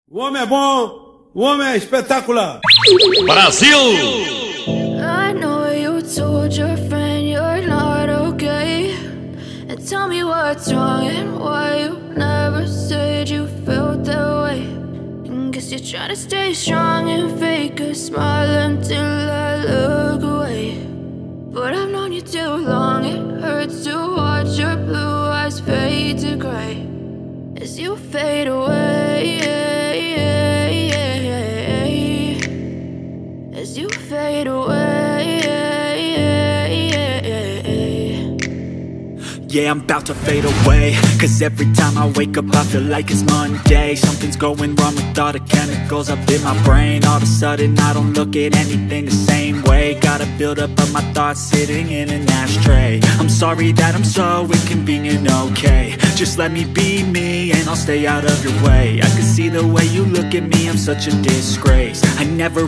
O homem é bom, o homem é espetacular. Brasil! I know you told your friend you're not okay, and tell me what's wrong and why you never said you felt that way. And guess you're trying to stay strong and fake a smile until I look away. But I've known you too long, it hurts to watch your blue eyes fade to gray as you fade away, as you fade away. Yeah, I'm about to fade away, cause every time I wake up I feel like it's Monday. Something's going wrong with all the chemicals up in my brain. All of a sudden I don't look at anything the same way. Got a buildup of my thoughts sitting in an ashtray. I'm sorry that I'm so inconvenient, okay. Just let me be me and I'll stay out of your way. I can see the way you look at me, I'm such a disgrace. I never